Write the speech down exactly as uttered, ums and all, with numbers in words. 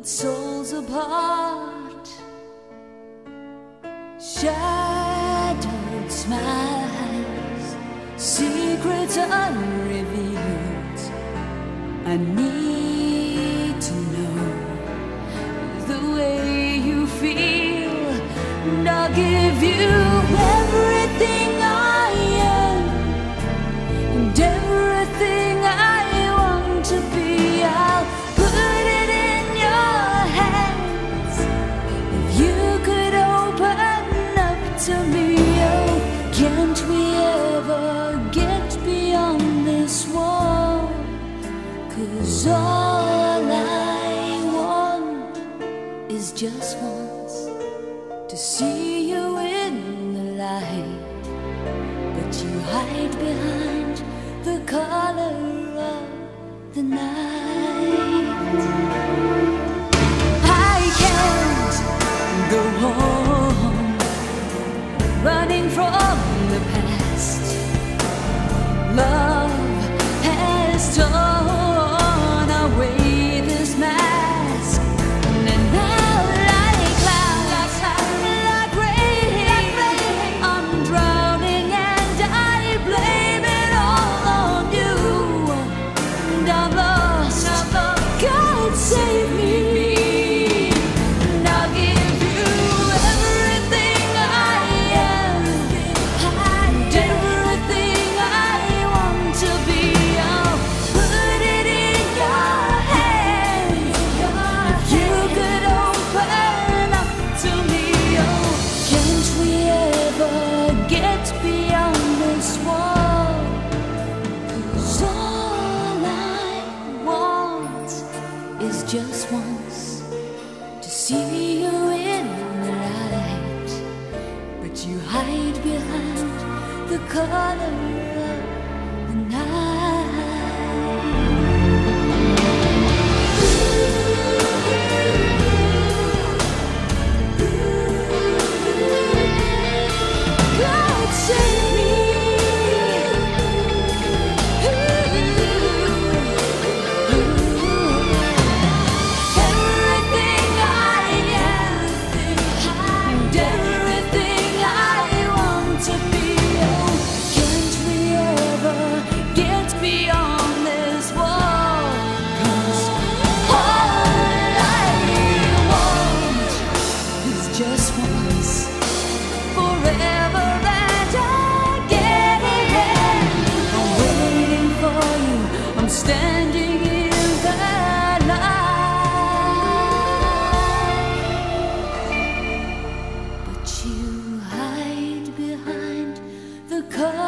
souls apart, shadowed smiles, secrets unrevealed. I need to know the way you feel, and I'll give you everything I am and everything I want to be. I'll put it in your hands. If you could open up to me, oh, can't we ever get beyond this wall? 'Cause all I want is just once to see you in the light, but you hide behind the color of the night. I can't go home, running from the past. Love has torn away this mask, and now like clouds, like rain, I'm drowning and I blame it all on you. And I'm lost, God save me. And I'll give you everything I am and everything I want to be. I'll put it in your hands. If you could open up to me, oh, can't we ever get beyond this wall? 'Cause all I want is just once to see you in the light, but you hide behind the color of the night. God save me. Everything I am and everything I want to be. Oh, can't we ever get beyond this wall? 'Cause all I want is just once, forever that I get ahead. I'm waiting for you, I'm standing in the light, but you hide behind the color